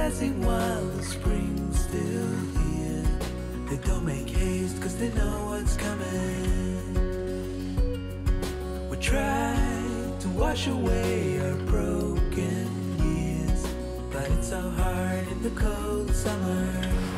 passing while the spring's still here. They don't make haste 'cause they know what's coming. We try to wash away our broken years, but it's so hard in the cold summer.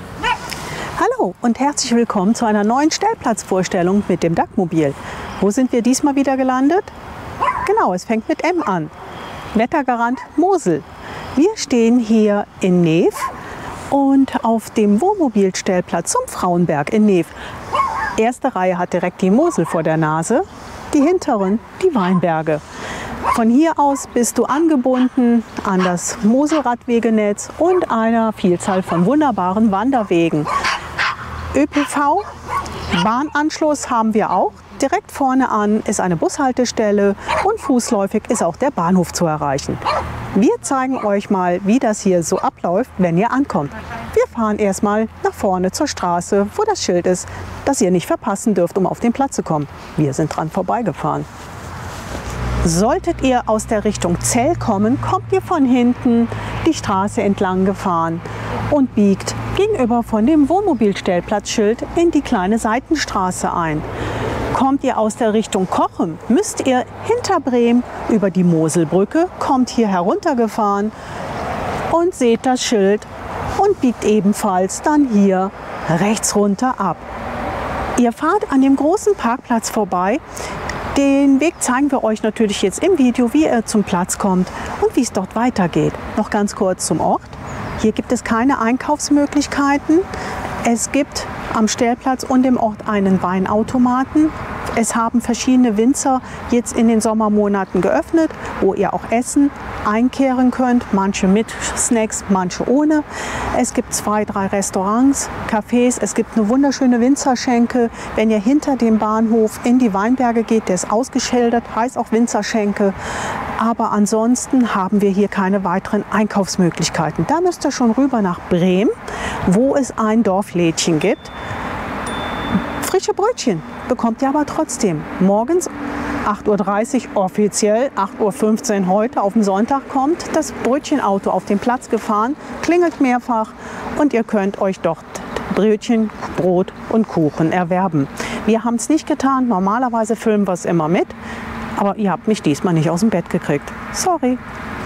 Hallo und herzlich willkommen zu einer neuen Stellplatzvorstellung mit dem DAC-Mobil. Wo sind wir diesmal wieder gelandet? Genau, es fängt mit M an. Wettergarant Mosel. Wir stehen hier in Neef und auf dem Wohnmobilstellplatz zum Frauenberg in Neef. Erste Reihe hat direkt die Mosel vor der Nase, die hinteren die Weinberge. Von hier aus bist du angebunden an das Moselradwegenetz und einer Vielzahl von wunderbaren Wanderwegen. ÖPV, Bahnanschluss haben wir auch. Direkt vorne an ist eine Bushaltestelle und fußläufig ist auch der Bahnhof zu erreichen. Wir zeigen euch mal, wie das hier so abläuft, wenn ihr ankommt. Wir fahren erstmal nach vorne zur Straße, wo das Schild ist, das ihr nicht verpassen dürft, um auf den Platz zu kommen. Wir sind dran vorbeigefahren. Solltet ihr aus der Richtung Zell kommen, kommt ihr von hinten die Straße entlang gefahren und biegt gegenüber von dem Wohnmobilstellplatzschild in die kleine Seitenstraße ein. Kommt ihr aus der Richtung Cochem, müsst ihr hinter Bremen über die Moselbrücke, kommt hier heruntergefahren und seht das Schild und biegt ebenfalls dann hier rechts runter ab. Ihr fahrt an dem großen Parkplatz vorbei. Den Weg zeigen wir euch natürlich jetzt im Video, wie ihr zum Platz kommt und wie es dort weitergeht. Noch ganz kurz zum Ort. Hier gibt es keine Einkaufsmöglichkeiten. Es gibt am Stellplatz und im Ort einen Weinautomaten. Es haben verschiedene Winzer jetzt in den Sommermonaten geöffnet, wo ihr auch essen, einkehren könnt. Manche mit Snacks, manche ohne. Es gibt 2, 3 Restaurants, Cafés. Es gibt eine wunderschöne Winzerschenke. Wenn ihr hinter dem Bahnhof in die Weinberge geht, der ist ausgeschildert, heißt auch Winzerschenke. Aber ansonsten haben wir hier keine weiteren Einkaufsmöglichkeiten. Da müsst ihr schon rüber nach Bremen, wo es ein Dorflädchen gibt. Frische Brötchen bekommt ihr aber trotzdem. Morgens 8:30 Uhr offiziell, 8:15 Uhr heute auf dem Sonntag kommt das Brötchenauto auf den Platz gefahren, klingelt mehrfach und ihr könnt euch dort Brötchen, Brot und Kuchen erwerben. Wir haben es nicht getan, normalerweise filmen wir es immer mit, aber ihr habt mich diesmal nicht aus dem Bett gekriegt. Sorry.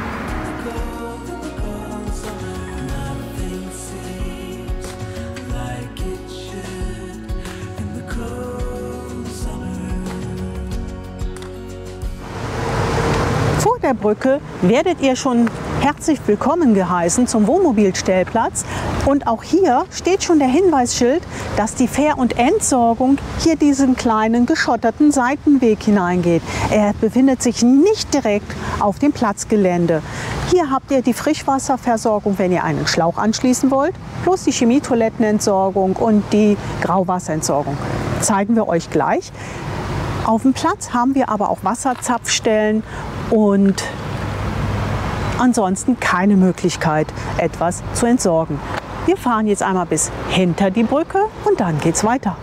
Der Brücke werdet ihr schon herzlich willkommen geheißen zum Wohnmobilstellplatz. Und auch hier steht schon der Hinweisschild, dass die Fähr- und Entsorgung hier diesen kleinen geschotterten Seitenweg hineingeht. Er befindet sich nicht direkt auf dem Platzgelände. Hier habt ihr die Frischwasserversorgung, wenn ihr einen Schlauch anschließen wollt, plus die Chemietoilettenentsorgung und die Grauwasserentsorgung. Zeigen wir euch gleich. Auf dem Platz haben wir aber auch Wasserzapfstellen und ansonsten keine Möglichkeit, etwas zu entsorgen. Wir fahren jetzt einmal bis hinter die Brücke und dann geht's weiter.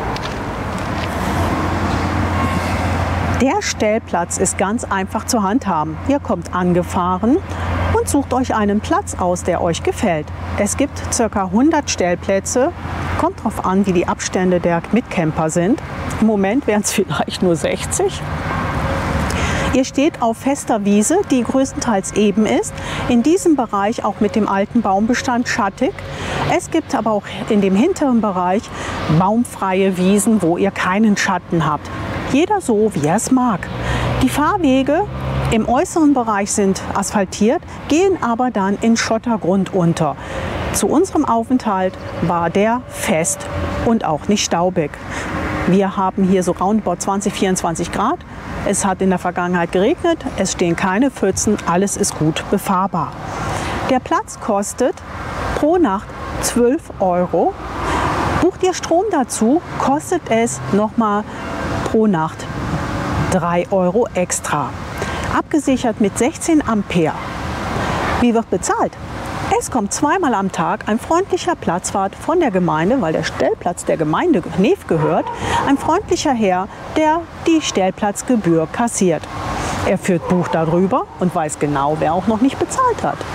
Der Stellplatz ist ganz einfach zu handhaben. Ihr kommt angefahren und sucht euch einen Platz aus, der euch gefällt. Es gibt ca. 100 Stellplätze. Kommt darauf an, wie die Abstände der Mitcamper sind. Im Moment wären es vielleicht nur 60. Ihr steht auf fester Wiese, die größtenteils eben ist. In diesem Bereich auch mit dem alten Baumbestand schattig. Es gibt aber auch in dem hinteren Bereich baumfreie Wiesen, wo ihr keinen Schatten habt. Jeder so, wie er es mag. Die Fahrwege im äußeren Bereich sind asphaltiert, gehen aber dann in Schottergrund unter. Zu unserem Aufenthalt war der fest und auch nicht staubig. Wir haben hier so roundabout 20, 24 Grad. Es hat in der Vergangenheit geregnet, es stehen keine Pfützen, alles ist gut befahrbar. Der Platz kostet pro Nacht 12 Euro. Bucht ihr Strom dazu, kostet es nochmal pro Nacht 3 Euro extra. Abgesichert mit 16 Ampere. Wie wird bezahlt? Es kommt zweimal am Tag ein freundlicher Platzwart von der Gemeinde, weil der Stellplatz der Gemeinde Neef gehört, ein freundlicher Herr, der die Stellplatzgebühr kassiert. Er führt Buch darüber und weiß genau, wer auch noch nicht bezahlt hat.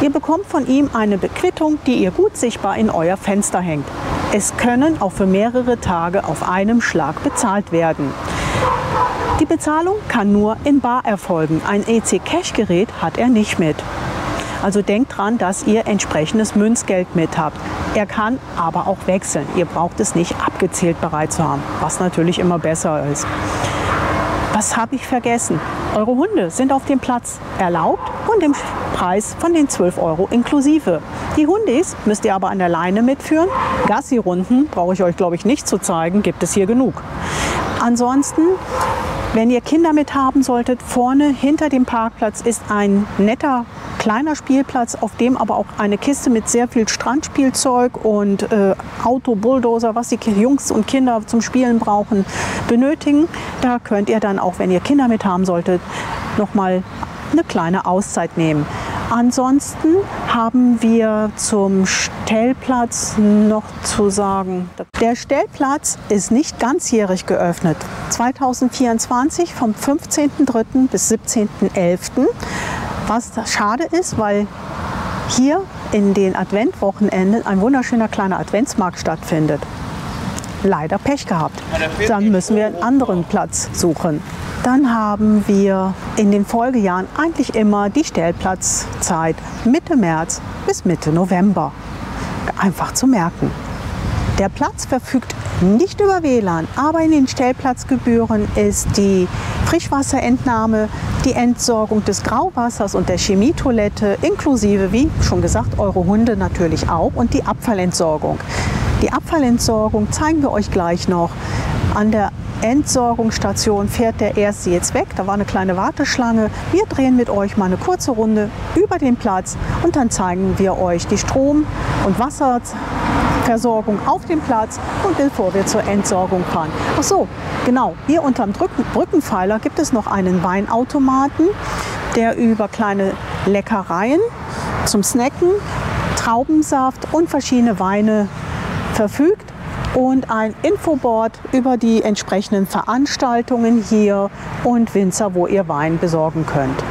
Ihr bekommt von ihm eine Bequittung, die ihr gut sichtbar in euer Fenster hängt. Es können auch für mehrere Tage auf einem Schlag bezahlt werden. Die Bezahlung kann nur in bar erfolgen. Ein EC-Cash-Gerät hat er nicht mit. Also denkt dran, dass ihr entsprechendes Münzgeld mit habt. Er kann aber auch wechseln. Ihr braucht es nicht abgezählt bereit zu haben, was natürlich immer besser ist. Was habe ich vergessen? Eure Hunde sind auf dem Platz erlaubt und im Preis von den 12 € inklusive. Die Hundis müsst ihr aber an der Leine mitführen. Gassi-Runden, brauche ich euch glaube ich nicht zu zeigen, gibt es hier genug. Ansonsten, wenn ihr Kinder mit haben solltet, vorne hinter dem Parkplatz ist ein netter kleiner Spielplatz, auf dem aber auch eine Kiste mit sehr viel Strandspielzeug und Auto-Bulldozer, was die Jungs und Kinder zum Spielen brauchen, benötigen. Da könnt ihr dann auch, wenn ihr Kinder mit haben solltet, noch mal eine kleine Auszeit nehmen. Ansonsten haben wir zum Stellplatz noch zu sagen, der Stellplatz ist nicht ganzjährig geöffnet. 2024 vom 15.03. bis 17.11. Was schade ist, weil hier in den Adventwochenenden ein wunderschöner kleiner Adventsmarkt stattfindet. Leider Pech gehabt. Dann müssen wir einen anderen Platz suchen. Dann haben wir in den Folgejahren eigentlich immer die Stellplatzzeit Mitte März bis Mitte November. Einfach zu merken. Der Platz verfügt nicht über WLAN, aber in den Stellplatzgebühren ist die Frischwasserentnahme, die Entsorgung des Grauwassers und der Chemietoilette inklusive, wie schon gesagt, eure Hunde natürlich auch und die Abfallentsorgung. Die Abfallentsorgung zeigen wir euch gleich noch. An der Entsorgungsstation fährt der Erste jetzt weg. Da war eine kleine Warteschlange. Wir drehen mit euch mal eine kurze Runde über den Platz und dann zeigen wir euch die Strom- und Wasserversorgung auf dem Platz und bevor wir zur Entsorgung fahren. Ach so, genau. Hier unterm Brückenpfeiler gibt es noch einen Weinautomaten, der über kleine Leckereien zum Snacken, Traubensaft und verschiedene Weine verfügt. Und ein Infoboard über die entsprechenden Veranstaltungen hier und Winzer, wo ihr Wein besorgen könnt.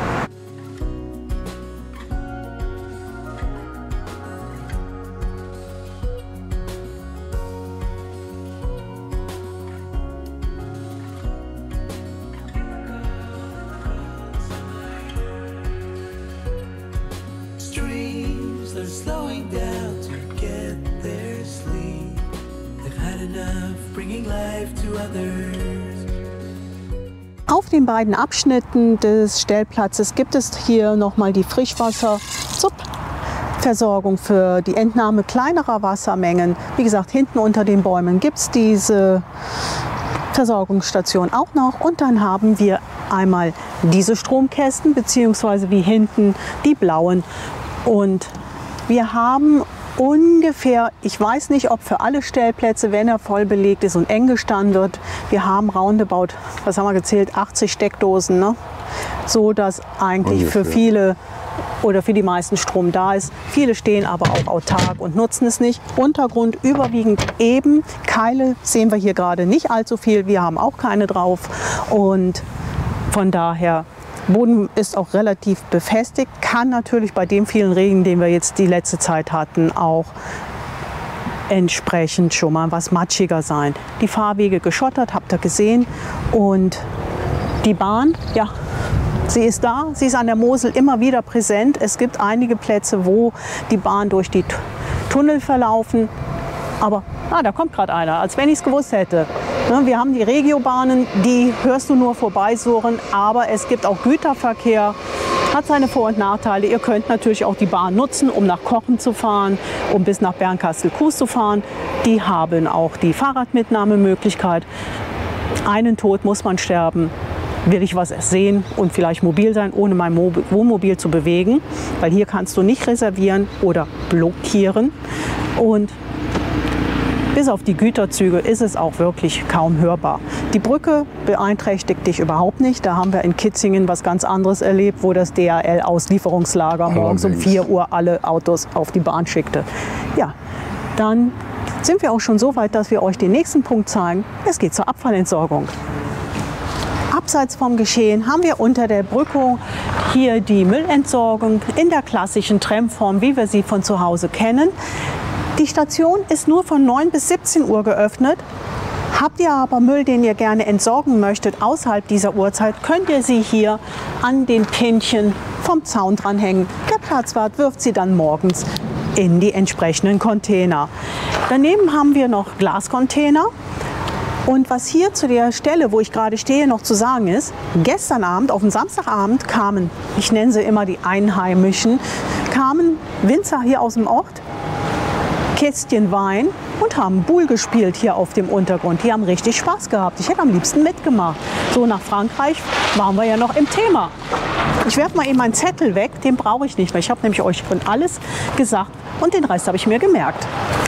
Streams, they're slowing down to get their sleep. They've had enough bringing life to others. Auf den beiden Abschnitten des Stellplatzes gibt es hier nochmal die Frischwasserversorgung für die Entnahme kleinerer Wassermengen. Wie gesagt, hinten unter den Bäumen gibt es diese Versorgungsstation auch noch. Und dann haben wir einmal diese Stromkästen, beziehungsweise wie hinten die blauen. Und wir haben ungefähr, ich weiß nicht, ob für alle Stellplätze, wenn er voll belegt ist und eng gestanden wird, wir haben roundabout, was haben wir gezählt, 80 Steckdosen, ne? So dass eigentlich ungefähr für viele oder für die meisten Strom da ist. Viele stehen aber auch autark und nutzen es nicht. Untergrund überwiegend eben. Keile sehen wir hier gerade nicht allzu viel. Wir haben auch keine drauf. Und von daher, Boden ist auch relativ befestigt. Kann natürlich bei dem vielen Regen, den wir jetzt die letzte Zeit hatten, auch entsprechend schon mal was matschiger sein. Die Fahrwege geschottert, habt ihr gesehen. Und die Bahn, ja, sie ist da, sie ist an der Mosel immer wieder präsent. Es gibt einige Plätze, wo die Bahn durch die Tunnel verlaufen. Aber da kommt gerade einer, als wenn ich es gewusst hätte. Wir haben die Regiobahnen, die hörst du nur vorbeisurren, aber es gibt auch Güterverkehr. Hat seine Vor- und Nachteile. Ihr könnt natürlich auch die Bahn nutzen, um nach Kochen zu fahren, um bis nach Bernkastel-Kues zu fahren. Die haben auch die Fahrradmitnahmemöglichkeit. Einen Tod muss man sterben. Will ich was sehen und vielleicht mobil sein, ohne mein Wohnmobil zu bewegen. Weil hier kannst du nicht reservieren oder blockieren. Und bis auf die Güterzüge ist es auch wirklich kaum hörbar. Die Brücke beeinträchtigt dich überhaupt nicht. Da haben wir in Kitzingen was ganz anderes erlebt, wo das DHL-Auslieferungslager morgens um 4 Uhr alle Autos auf die Bahn schickte. Ja, dann sind wir auch schon so weit, dass wir euch den nächsten Punkt zeigen. Es geht zur Abfallentsorgung. abseits vom Geschehen haben wir unter der Brücke hier die Müllentsorgung in der klassischen Tramform, wie wir sie von zu Hause kennen. Die Station ist nur von 9 bis 17 Uhr geöffnet. Habt ihr aber Müll, den ihr gerne entsorgen möchtet, außerhalb dieser Uhrzeit, könnt ihr sie hier an den Pinchen vom Zaun dranhängen. Der Platzwart wirft sie dann morgens in die entsprechenden Container. Daneben haben wir noch Glascontainer. Und was hier zu der Stelle, wo ich gerade stehe, noch zu sagen ist, gestern Abend, auf dem Samstagabend, kamen, ich nenne sie immer die Einheimischen, kamen Winzer hier aus dem Ort, Kästchen Wein und haben Boule gespielt hier auf dem Untergrund. Die haben richtig Spaß gehabt. Ich hätte am liebsten mitgemacht. So, nach Frankreich waren wir ja noch im Thema. Ich werfe mal eben meinen Zettel weg, den brauche ich nicht mehr. Ich habe nämlich euch schon alles gesagt und den Rest habe ich mir gemerkt.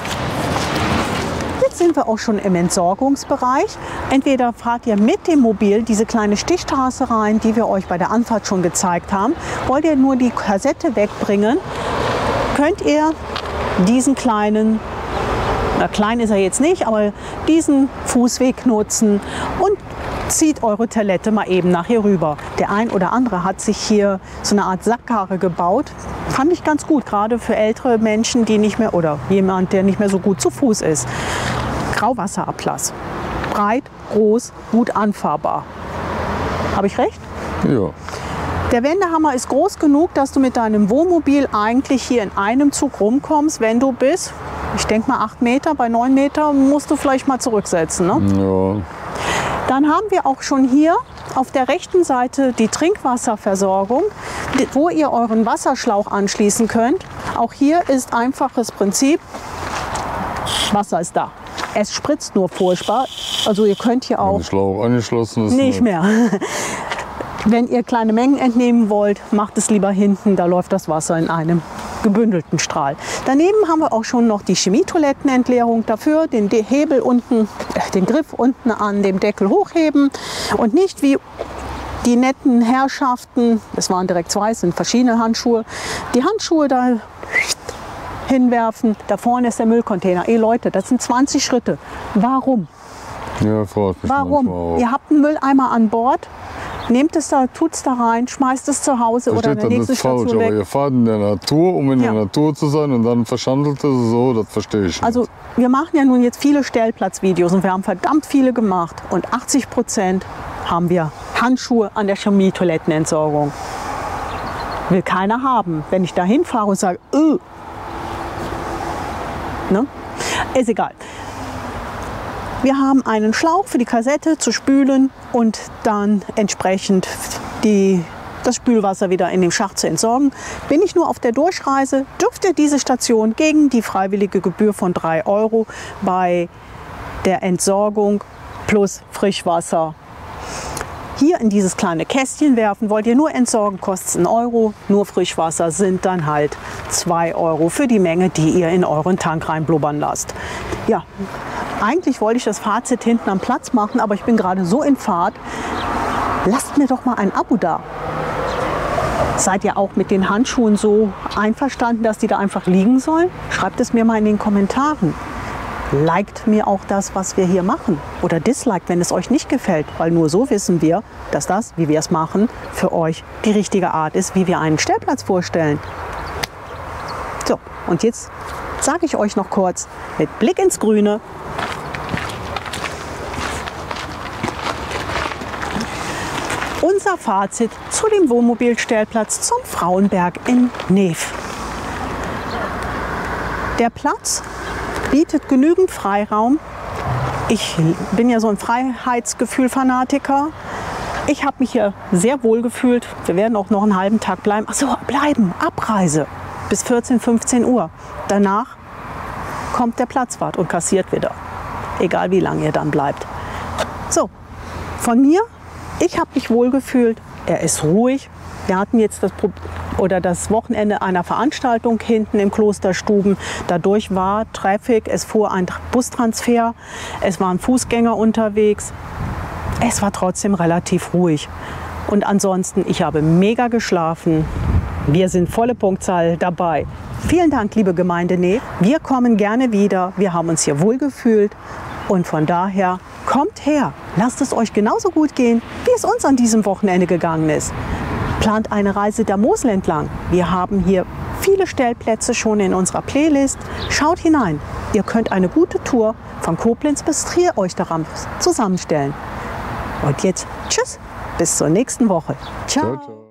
Jetzt sind wir auch schon im Entsorgungsbereich. Entweder fahrt ihr mit dem Mobil diese kleine Stichstraße rein, die wir euch bei der Anfahrt schon gezeigt haben. Wollt ihr nur die Kassette wegbringen, könnt ihr diesen kleinen, na klein ist er jetzt nicht, aber diesen Fußweg nutzen und zieht eure Toilette mal eben nach hier rüber. Der ein oder andere hat sich hier so eine Art Sackkarre gebaut. Fand ich ganz gut, gerade für ältere Menschen, die nicht mehr, oder jemand, der nicht mehr so gut zu Fuß ist. Grauwasserablass. Breit, groß, gut anfahrbar. Habe ich recht? Ja. Der Wendehammer ist groß genug, dass du mit deinem Wohnmobil eigentlich hier in einem Zug rumkommst, wenn du bis, ich denke mal 8 Meter, bei 9 Meter musst du vielleicht mal zurücksetzen. Ne? Ja. Dann haben wir auch schon hier auf der rechten Seite die Trinkwasserversorgung, wo ihr euren Wasserschlauch anschließen könnt. Auch hier ist einfaches Prinzip, Wasser ist da. Es spritzt nur furchtbar, also ihr könnt hier auch... Wenn der Schlauch angeschlossen ist. Nicht mehr. Wenn ihr kleine Mengen entnehmen wollt, macht es lieber hinten, da läuft das Wasser in einem gebündelten Strahl. Daneben haben wir auch schon noch die Chemietoilettenentleerung. Dafür den Hebel unten, den Griff unten an dem Deckel hochheben und nicht wie die netten Herrschaften, es waren direkt 2, es sind verschiedene Handschuhe, die Handschuhe da hinwerfen. Da vorne ist der Müllcontainer. Ey Leute, das sind 20 Schritte. Warum? Ja, fragt mich Warum? Ihr habt einen Mülleimer an Bord. Nehmt es da, tut es da rein, schmeißt es zu Hause oder in der nächsten Station falsch, weg. Aber ihr fahrt in der Natur, um in der Natur zu sein und dann verschandelt es so, das verstehe ich nicht. Also wir machen ja nun jetzt viele Stellplatzvideos und wir haben verdammt viele gemacht und 80% haben wir Handschuhe an der Chemietoilettenentsorgung. Will keiner haben. Wenn ich da hinfahre und sage, ne? Ist egal. Wir haben einen Schlauch für die Kassette zu spülen und dann entsprechend das Spülwasser wieder in dem Schacht zu entsorgen. Bin ich nur auf der Durchreise, dürft ihr diese Station gegen die freiwillige Gebühr von 3 € bei der Entsorgung plus Frischwasser hier in dieses kleine Kästchen werfen. Wollt ihr nur entsorgen, kostet es 1 €. Nur Frischwasser sind dann halt 2 € für die Menge, die ihr in euren Tank reinblubbern lasst. Ja, eigentlich wollte ich das Fazit hinten am Platz machen, aber ich bin gerade so in Fahrt. Lasst mir doch mal ein Abo da. Seid ihr auch mit den Handschuhen so einverstanden, dass die da einfach liegen sollen? Schreibt es mir mal in den Kommentaren. Liked mir auch das, was wir hier machen. Oder disliked, wenn es euch nicht gefällt. Weil nur so wissen wir, dass das, wie wir es machen, für euch die richtige Art ist, wie wir einen Stellplatz vorstellen. So, und jetzt sage ich euch noch kurz mit Blick ins Grüne. Unser Fazit zu dem Wohnmobilstellplatz zum Frauenberg in Neef. Der Platz bietet genügend Freiraum. Ich bin ja so ein Freiheitsgefühl-Fanatiker. Ich habe mich hier sehr wohl gefühlt. Wir werden auch noch einen halben Tag bleiben. Ach so, bleiben, Abreise bis 14, 15 Uhr. Danach kommt der Platzwart und kassiert wieder. Egal wie lange ihr dann bleibt. So, von mir, ich habe mich wohl gefühlt. Er ist ruhig. Wir hatten jetzt das Wochenende einer Veranstaltung hinten im Klosterstuben. Dadurch war Traffic, es fuhr ein Bustransfer, es waren Fußgänger unterwegs. Es war trotzdem relativ ruhig. Und ansonsten, ich habe mega geschlafen. Wir sind volle Punktzahl dabei. Vielen Dank, liebe Gemeinde Neef. Wir kommen gerne wieder. Wir haben uns hier wohlgefühlt. Und von daher, kommt her, lasst es euch genauso gut gehen, wie es uns an diesem Wochenende gegangen ist. Plant eine Reise der Mosel entlang. Wir haben hier viele Stellplätze schon in unserer Playlist. Schaut hinein. Ihr könnt eine gute Tour von Koblenz bis Trier euch daran zusammenstellen. Und jetzt tschüss, bis zur nächsten Woche. Ciao. Ciao, ciao.